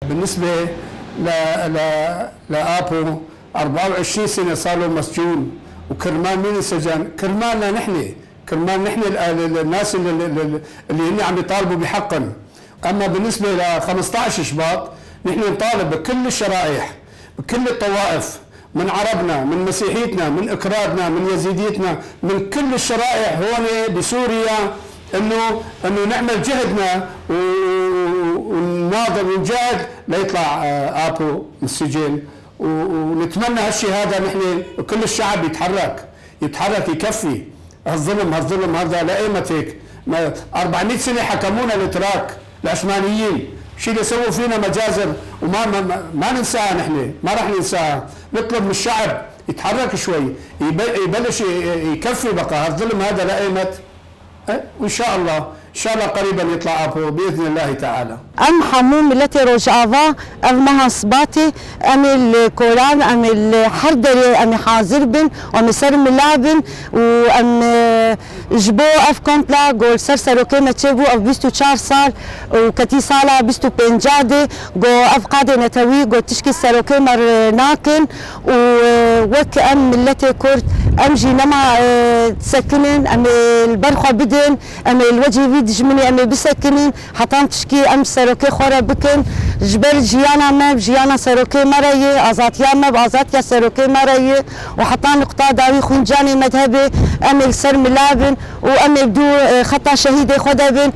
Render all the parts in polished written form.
بالنسبة لآبو 24 سنة صار له مسجون، وكرمال مين السجن؟ كرمالنا نحن، كرمال نحن الناس اللي هن عم يطالبوا بحقنا. أما بالنسبة ل 15 شباط نحن نطالب بكل الشرائح، بكل الطوائف، من عربنا، من مسيحيتنا، من اكرادنا، من يزيديتنا، من كل الشرائح هون بسوريا، انه نعمل جهدنا ونناضل ونجاهد ليطلع ابو من السجن، ونتمنى هالشيء هذا. نحن كل الشعب يتحرك يكفي هالظلم هذا لايمت هيك. 400 سنه حكمونا الاتراك العثمانيين، شيء اللي سووا فينا مجازر وما ما ننساها، نحن ما راح ننساها. نطلب من الشعب يتحرك شوي، يبلش يكفي بقى هالظلم هذا لايمت. وان شاء الله قريبا يطلع ابو باذن الله تعالى. ام حموم ملتي روجافا ام مها صباتي ام الكوران ام الحردري ام حازربن ام سرملابن وام جبو اف كومبلا جول سرسرو كما تشبو اف بيستو 4 سال وكتي سالا بيستو بنجادي جو اف قادي نتوي جو تشكي سرو كما ناكن ووك ام ملتي كورت ام جي نما تسكنن ام البرخه بدن ام الوجه بيد جمني ام بسكنين حطام تشكي ام سروكي خورا بكن جبر جيانا ما جيانا سروكي مريه ازاتيا ما ازاتيا سروكي مريه وحطام نقطه داوي خنجاني مذهبي ام السر ملابن وام بدو خطا شهيده خدبن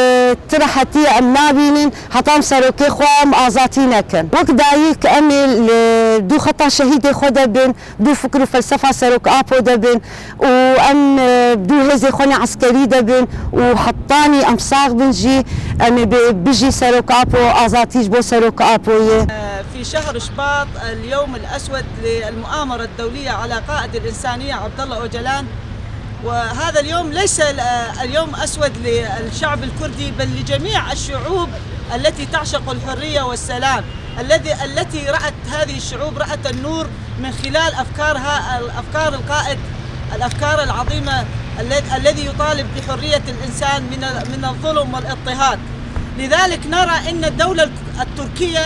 وترحتي ام نابين حطام سروكي خوام ازاتينا كن وقت دايك ام دو خطا شهيده خدبن دو فكر فلسفه سروك ابو دبن وام بدو هزي خوني عسكري دبن وحطاني ام صاغ بنجي ام بيجي سروك ابو ازاتيج بو سروك ابو. في شهر شباط اليوم الاسود للمؤامره الدوليه على قائد الانسانيه عبد الله اوجلان، وهذا اليوم ليس اليوم اسود للشعب الكردي بل لجميع الشعوب التي تعشق الحريه والسلام، التي رأت هذه الشعوب رأت النور من خلال افكارها، افكار القائد، الافكار العظيمه الذي يطالب بحريه الانسان من الظلم والاضطهاد. لذلك نرى ان الدوله التركيه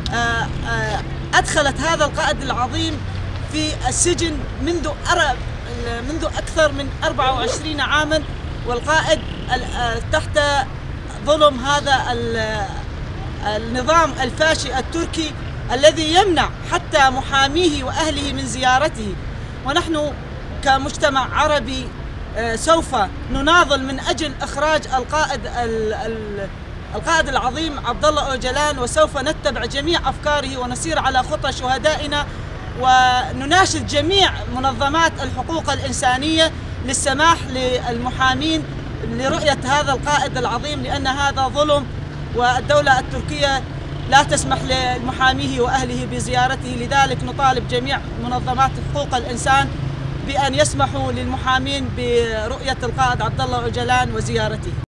ادخلت هذا القائد العظيم في السجن منذ اكثر من 24 عاما، والقائد تحت ظلم هذا النظام الفاشي التركي الذي يمنع حتى محاميه واهله من زيارته. ونحن كمجتمع عربي سوف نناضل من اجل اخراج القائد العظيم عبد الله اوجلان، وسوف نتبع جميع افكاره ونسير على خطى شهدائنا، ونناشد جميع منظمات الحقوق الانسانيه للسماح للمحامين لرؤيه هذا القائد العظيم، لان هذا ظلم، والدوله التركيه لا تسمح لمحاميه واهله بزيارته. لذلك نطالب جميع منظمات حقوق الانسان بأن يسمحوا للمحامين برؤية القائد عبد الله اوجلان وزيارته.